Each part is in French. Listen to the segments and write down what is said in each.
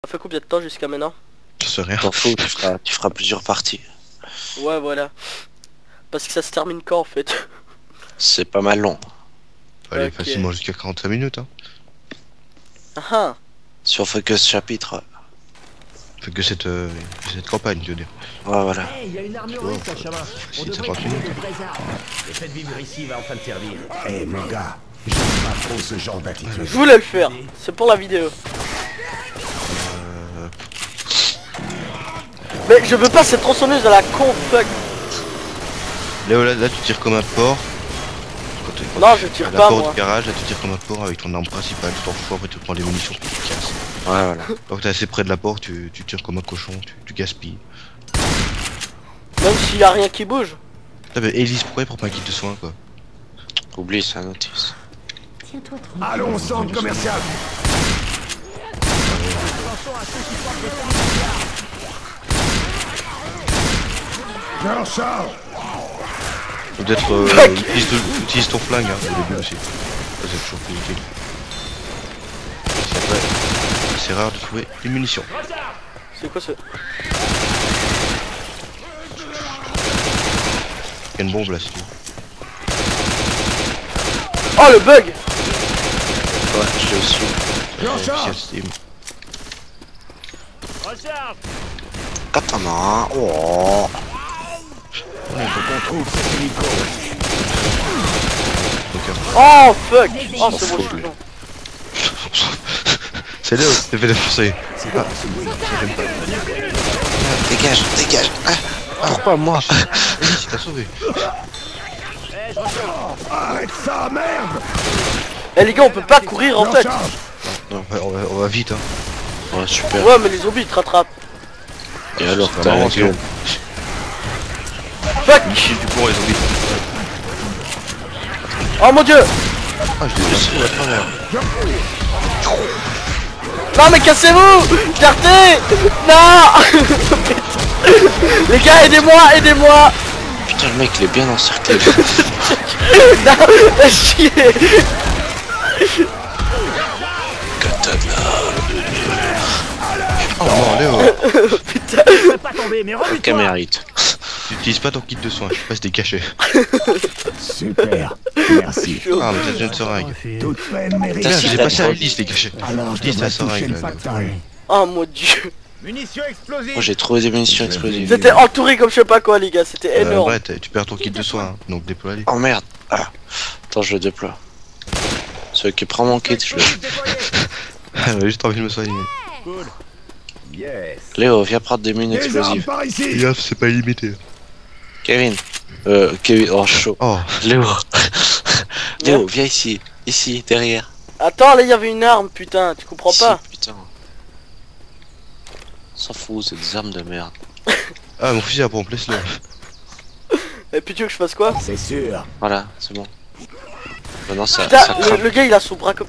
fait combien de temps jusqu'à maintenant? Je sais rien. T'en fous, tu feras plusieurs parties. Ouais, voilà. Parce que ça se termine quand en fait? C'est pas mal long. Allez, Ok. facilement jusqu'à 45 minutes. Hein. Ah ah. Si on fait que ce chapitre. Fait que cette campagne, je veux dire. Ouais, voilà. Hey, il y a une armurerie sur le chemin. On Si, devrait 50 trouver minutes. de vraies armes. Le fait de vivre ici va enfin te servir. Eh mon gars, j'aime pas trop ce genre d'attitude. Je voulais le faire. C'est pour la vidéo. Mais je veux pas cette tronçonneuse à la con, fuck. Là, tu tires comme un porc. Quand Non, je tire à la pas, porte moi. du garage, là tu tires comme un porc avec ton arme principale, tu t'en fous, après tu prends les munitions puis tu casses. Ouais, voilà. Donc t'es assez près de la porte, tu tires comme un cochon, tu gaspilles. Même s'il y a rien qui bouge. Ah mais Elise, pourquoi il prend pas un kit de soins quoi? Oublie, c'est un notice. Tiens-toi tranquille. Allons au centre commercial. J'en charge. Peut-être utilise ton flingue hein, au début aussi. Ça, c'est toujours plus utile. C'est vrai, c'est rare de trouver des munitions. C'est quoi ce... Il y a une bombe là si tu veux. Oh le bug! Ouais, je l'ai aussi. J'en Officiel charge. Steam. Katana. Oh. Faut qu'on trouve cet hélico. Oh fuck! Oh c'est bon, je suis long. C'est Léo qui t'ai fait défoncer. C'est pas ce bruit. J'aime pas. Dégage, dégage. Pourquoi moi? Elise, il t'a sauvé. Arrête ça, merde. Eh les gars, on peut pas courir en J'en fait. charge. On va vite hein. Ouais, super. Ouais, mais les zombies ils te rattrapent. Et alors, C'est t'as marrant, la gueule. Fuck! Du coup les zombies. Oh mon dieu! Ah je l'ai laissé à travers. Non mais cassez-vous! Clarté! Non! Les gars, aidez-moi, aidez-moi! Putain, le mec, il est bien encerclé. Non! Chier! Katana. Oh non Léo. Putain! Je vais pas tomber, mais remue-toi. Camérite. Tu utilises pas ton kit de soins, je passe des cachets. Super. Merci. Chaud. Ah mais t'as déjà une seringue. Toute peine mérite. Tiens, si, j'ai t'as passé à trop. Elise les cachets. Alors je Dis devrais ta toucher seringue le là. factory. Oh mon dieu! Munitions explosives. Moi, j'ai trouvé des munitions explosives. C'était entouré comme je sais pas quoi les gars, c'était énorme. Ouais, tu perds ton kit de soins, hein, donc déploie-les. Oh merde. Ah. Attends, je le déploie. Celui qui prend mon kit, je le... J'avais juste envie de me soigner. Cool. Yes. Léo, viens prendre des mines Des armes explosives. par ici. Gaffe, c'est pas illimité. Kevin. Kevin, oh chaud. Oh, Léo. Léo, viens ici. Ici, derrière. Attends, là il y avait une arme, putain, tu comprends Ici, pas? putain. S'en fout, c'est des armes de merde. ah mon fusil à pompe, laisse-le. Et puis tu veux que je fasse quoi? C'est sûr. Voilà, c'est bon. Maintenant, ça Putain, craque. le gars il a son bras comme...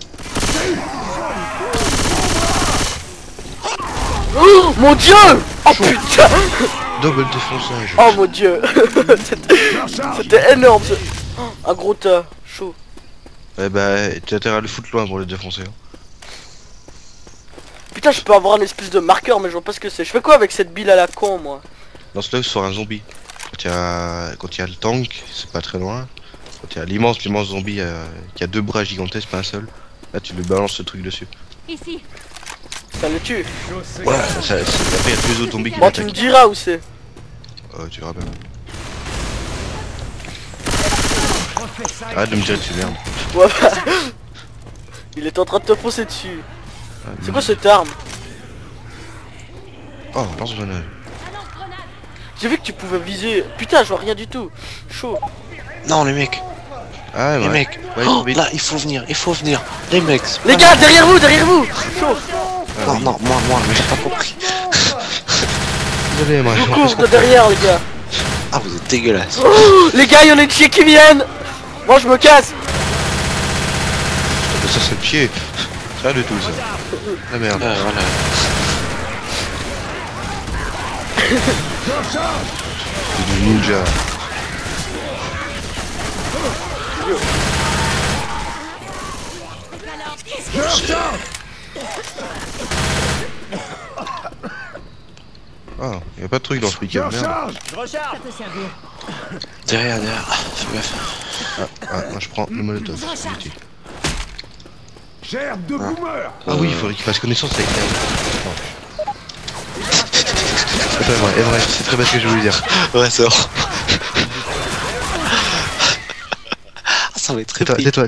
Oh mon dieu! Oh putain! Double défonçage. Oh mon dieu! C'était énorme ce... Oh, un gros tas, chaud. Eh bah, tu as intérêt à le foutre loin pour le défoncer. Hein. Putain, je peux avoir un espèce de marqueur, mais je vois pas ce que c'est. Je fais quoi avec cette bille à la con, moi? Lance-le sur un zombie. Quand il y a le tank, c'est pas très loin. Quand il y a l'immense zombie qui a deux bras gigantesques, pas un seul. Là, tu le balances ce truc dessus. Ici. Ça le tue. Voilà, après il y a deux autres zombies qui Bon, tu me l'attaquent. diras où c'est. Tu verras bien. Arrête de me tirer dessus, merde. Ouais, bah... Il est en train de te foncer dessus. C'est quoi cette arme? Oh, lance-grenade. J'ai vu que tu pouvais viser. Putain, je vois rien du tout. Chaud. Non, les mecs. Ah ouais, Les mecs. Ouais, Oh, vite. là, il faut venir. Il faut venir. Les mecs. c'est Les pas gars, mal. derrière vous, derrière vous. Chaud. Non, non, moi, mais j'ai pas compris. Désolé, moi, Je j'ai vous compris ce couvre de qu'on fait. derrière, les gars. Ah, vous êtes dégueulasse. Oh, les gars, il y en a une chier qui viennent. Moi, je me casse. Ça, c'est le pied. C'est rien du tout, ça. La merde. Voilà. C'est du ninja. Ah, y'a pas de truc dans ce Je pick-up, merde. recharge. Je recharge. Derrière. Fais gaffe. Moi je prends le molotov. c'est utile. Gerbe de boomer. Ah oui, il faudrait qu'il fasse connaissance avec elle. C'est vrai, c'est très bien ce que je voulais dire. Ouais, c'est vrai. Ça va être très Tais-toi.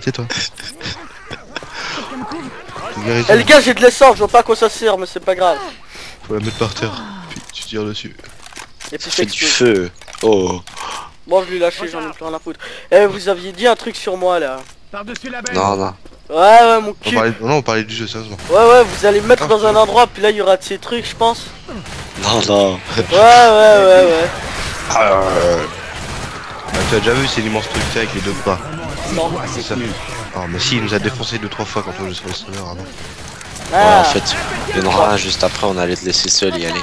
Eh les gars, j'ai de l'essence, je vois pas à quoi ça sert, mais c'est pas grave. Faut la mettre par terre, puis tu tires dessus. Et puis fait du feu. Oh. Bon, je l'ai lâché, j'en ai plus rien à foutre. Eh, vous aviez dit un truc sur moi là. Par-dessus la benne. Non. Ouais, mon cul. On parlait du jeu, sérieusement. Ouais, vous allez me mettre dans un endroit, puis là il y aura de ces trucs, je pense. Non. Ouais. Bah, tu as déjà vu, c'est l'immense truc fait avec les deux bras. Non. C'est ça. Ah, mais si, il nous a défoncé 2-3 fois quand on jouait sur le serveur avant. Ouais, Ah, en fait, il y en aura un juste après, on allait te laisser seul y aller.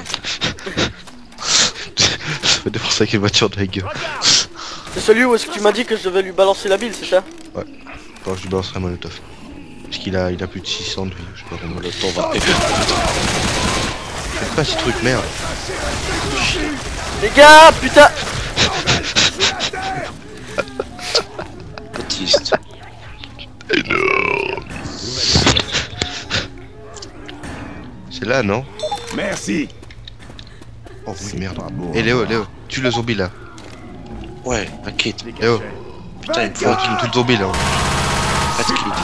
Ça fait défoncer avec les voitures de la gueule. c'est celui où est-ce que tu m'as dit que je devais lui balancer la bille, c'est ça? Quand je lui balancerai un molotov. Parce qu'il a plus de 600 de vie, je sais pas comment. Le temps va. Faites pas ces trucs, merde. Les gars, putain. Autiste. C'est là, non? Merci. Oh oui, merde. Pas beau. Et Léo, tue le zombie là. Ouais, un kit. Léo, Putain, il me faut faut tue le zombie là. pas de kit.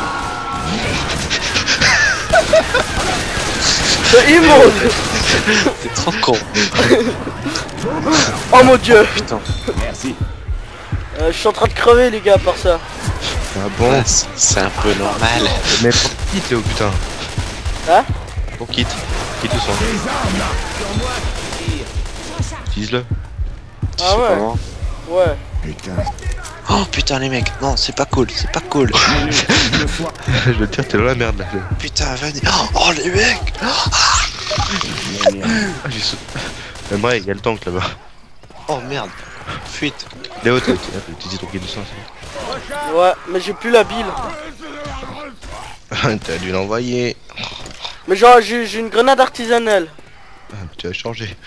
C'est immonde. T'es trop con. Oh mon dieu. Putain. Merci. Je suis en train de crever les gars par ça. Ah bon? Ouais, c'est un peu normal. Mais pour quitte Léo, putain. Hein? Pour quitte le sang. Des armes là. Utilise-le. Tu Ah sais ouais. comment? Ouais. Putain. Oh putain les mecs, non c'est pas cool. Le foie. Je veux te dire, t'es dans la merde là. Putain venez. Oh les mecs. Ah, j'ai sauté. J'aimerais, il y a le tank là-bas. Oh merde. Fuite. Léo, t'as utilisé ton kit de sang, Ouais, mais j'ai plus la bile. t'as dû l'envoyer. Mais genre, j'ai une grenade artisanale. Ah, tu as changé.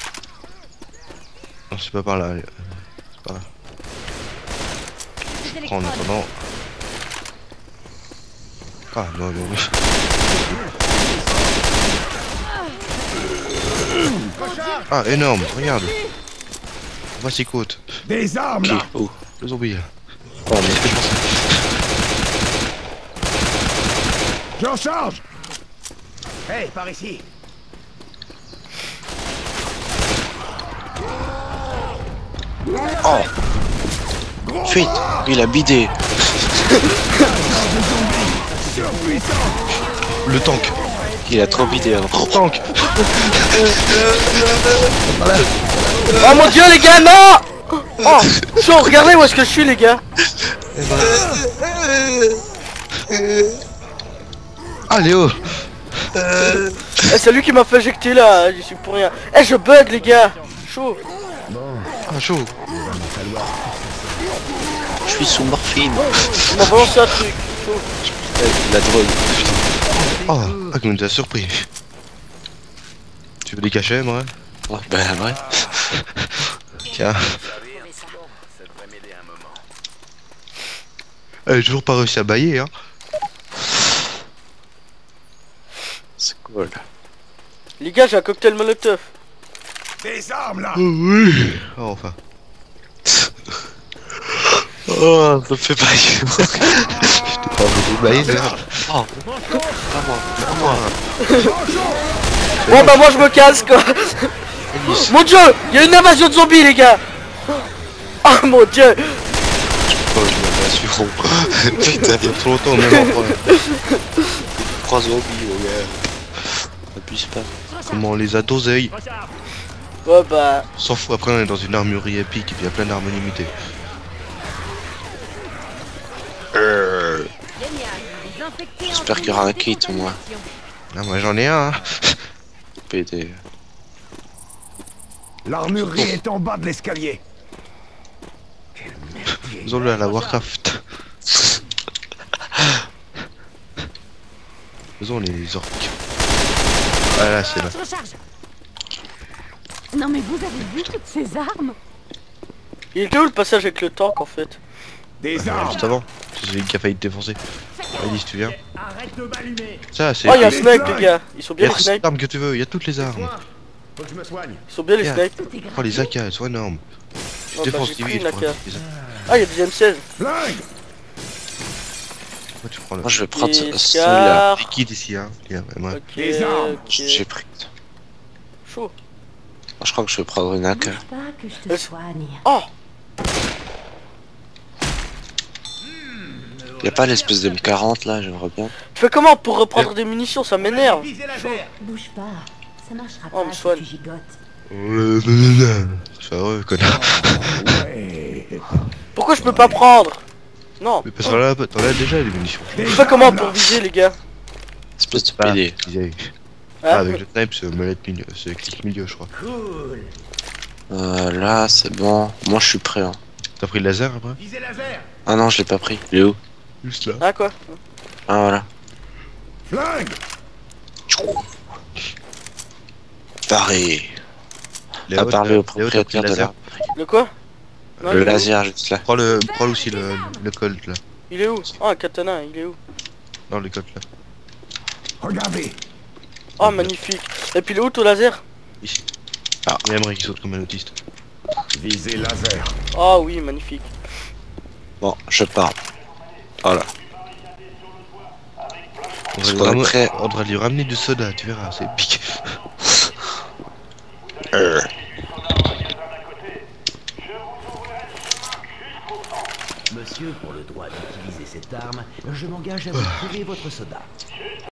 Non, c'est pas par là. C'est par là. Je prends en attendant. Ah, non. Ah, énorme, regarde. Voici côte. Des armes Qui? là. Où? Le zombie là. Oh mais Je recharge. Hey, par ici. fuite. Il a bidé. Le tank. Il a trop bidé avant. Oh, tank. Oh mon dieu les gars, non. Oh, chaud, regardez où est-ce que je suis les gars. Ah, Léo. Eh, c'est lui qui m'a fait éjecter là, je suis pour rien. Eh, je bug les gars. Chaud. Ah, chaud. Je suis sous morphine. Il m'a balancé un truc. Chaud. La drogue. Oh, ah, comme t'as surpris. Tu veux des cachets, moi? Ouais, bah ouais. Tiens. Elle a toujours pas réussi à bailler, hein. C'est cool. Les gars, j'ai un cocktail molotov. Des armes là. Oh, oui. Oh, enfin. Oh, ça me fait bailler. Je t'ai pas beaucoup baillé, merde. Oh, pas moi. Bon bah moi je me casse quoi. Mon dieu, il y a une invasion de zombies les gars. Oh mon dieu. Oh, je m'assure. Putain, Il y a trop longtemps, même endroit. 3 zombies, mon gars. Abuse pas. Comment on les a dosés. Recharge. Ouais bah. On s'en fout, après on est dans une armurerie épique et puis il y a plein d'armes limitées. J'espère qu'il y aura un kit au moins. Ah, moi j'en ai un, hein. PD. L'armurerie est en bas de l'escalier. Faisons-le à la Warcraft. Faisons les orques. Ah là, c'est là. Non mais vous avez vu toutes ces armes? Il était où le passage avec le tank en fait? Des armes. Juste avant. C'est celui qui a failli te défoncer. Allez, si tu viens. Arrête de m'allumer. Ça, c'est. Oh y'a un les snipe flingues. les gars. Ils sont Il y bien a les toutes les snipes. armes que tu veux, il y a toutes les armes. Soin. Faut que je me soigne. Ils sont bien les Yeah. snipes. Tout est gratuit. Oh, les AK, elles sont énormes. Oh, Je bah, défonce j'ai si pris vite. une AK. Ah y'a des M16. Flingue. Moi, tu prends le. Moi, je vais prendre Et celui-là. Scar. Liquide ici, hein. Regarde, moi. Ok, Des armes. ok. J'ai pris. Chaud. Je crois que je vais prendre une AK. Bouge pas que je te soigne. Oh. Y'a pas l'espèce de M40 là, j'aimerais bien. Tu fais comment pour reprendre des munitions? Ça m'énerve. Visez laser. Bouge pas. Ça marchera Oh, me pas si soigne. tu gigotes. C'est heureux, connard. Ouais. Pourquoi je peux pas prendre? Non. Mais parce que là, t'en as déjà les munitions. Je fais comment pour viser les gars? Espèce de Ah, PD. Ah, Hein? avec le snipe, c'est molette milieu, c'est clic milieu, je crois. Cool. Là, c'est bon. Moi, je suis prêt. Hein. T'as pris le laser après? Visez laser. Ah non, je l'ai pas pris. Il est où? Juste là. Ah quoi? Ah voilà. Flingue. Paré. Léo, À parler t'as- au Léo, t'as pris propriétaire le de laser. la. Le quoi? Non, Le il est où? laser juste là. Prends aussi le colt là. Il est où? Oh un katana, il est où? Non, le colt là. Regardez. Oh magnifique. Et puis il est où ton laser? Ici. Ah. Il aimerait qu'il saute comme un autiste. Visez laser. Oh oui magnifique. Bon, je pars. Voilà. On Parce va, qu'on est prêt. on devrait lui ramener du soda, tu verras, c'est pique. Monsieur, pour le droit d'utiliser cette arme, je m'engage à vous tirer votre soda.